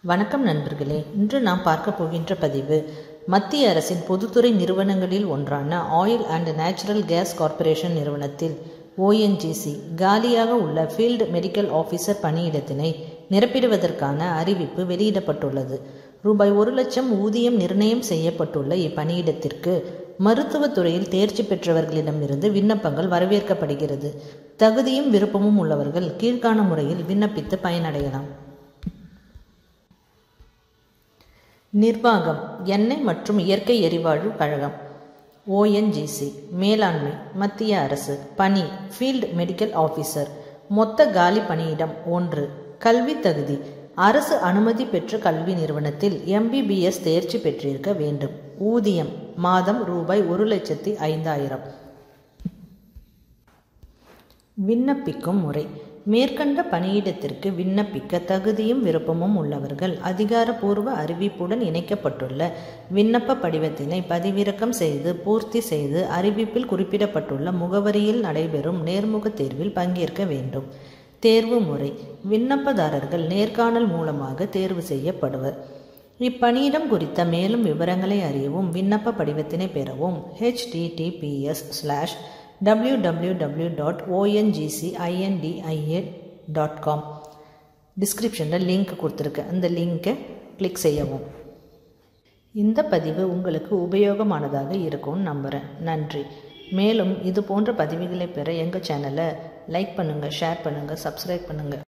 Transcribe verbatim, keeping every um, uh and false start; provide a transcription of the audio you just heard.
வணக்கம் நண்பர்களே, இன்று நாம் பார்க்க போகின்ற பதிவு மத்திய அரசின் பொதுத்துறை நிறுவனங்களில் ஒன்றான oil and natural gas corporation நிறுவனத்தில் ஓஎன்ஜிசி காலியாக உள்ள ஃபீல்டு மெடிக்கல் ஆஃபீஸர் பணியிடத்தினை நிரப்பிடுவதற்கான அறிவிப்பு வெளியிடப்பட்டுள்ளது. ரூபாய் ஒரு லட்சம் ஊதியம் நிர்ணயம் செய்யப்பட்டுள்ள இப்பணியிடத்திற்கு மருத்துவத்துறையில் தேர்ச்சி பெற்றவர்களிடமிருந்து விண்ணப்பங்கள் வரவேற்கப்படுகிறது. தகுதியும் விருப்பமும் உள்ளவர்கள் கீழ்காண முறையில் விண்ணப்பித்து பயனடையலாம். நிர்வாகம் எண்ணெய் மற்றும் இயற்கை எரிவாயு கழகம் ஓஎன்ஜிசி. மேலாண்மை மத்திய அரசு. பணி ஃபீல்டு மெடிக்கல் ஆஃபீஸர். மொத்த காலி பணியிடம் ஒன்று. கல்வி தகுதி அரசு அனுமதி பெற்ற கல்வி நிறுவனத்தில் எம்பிபிஎஸ் தேர்ச்சி பெற்றிருக்க வேண்டும். ஊதியம் மாதம் ரூபாய் ஒரு லட்சத்தி ஐந்தாயிரம். விண்ணப்பிக்கும் முறை மேற்கண்ட பணியிடத்திற்கு விண்ணப்பிக்க தகுதியும் விருப்பமும் உள்ளவர்கள் அதிகாரப்பூர்வ அறிவிப்புடன் இணைக்கப்பட்டுள்ள விண்ணப்ப படிவத்தினை பதிவிறக்கம் செய்து பூர்த்தி செய்து அறிவிப்பில் குறிப்பிடப்பட்டுள்ள முகவரியில் நடைபெறும் நேர்முக தேர்வில் பங்கேற்க வேண்டும். தேர்வு முறை விண்ணப்பதாரர்கள் நேர்காணல் மூலமாக தேர்வு செய்யப்படுவர். இப்பணியிடம் குறித்த மேலும் விவரங்களை அறியவும் விண்ணப்ப படிவத்தினை பெறவும் HTTPS slash W W W dot ONGCINDIA dot com டிஸ்கிரிப்ஷனில் லிங்க் கொடுத்துருக்கேன். அந்த லிங்கை கிளிக் செய்யவும். இந்த பதிவு உங்களுக்கு உபயோகமானதாக இருக்கும்னு நம்புகிறேன். நன்றி. மேலும் இது போன்ற பதிவுகளை பெற எங்கள் சேனலை லைக் பண்ணுங்கள், ஷேர் பண்ணுங்கள், சப்ஸ்கிரைப் பண்ணுங்கள்.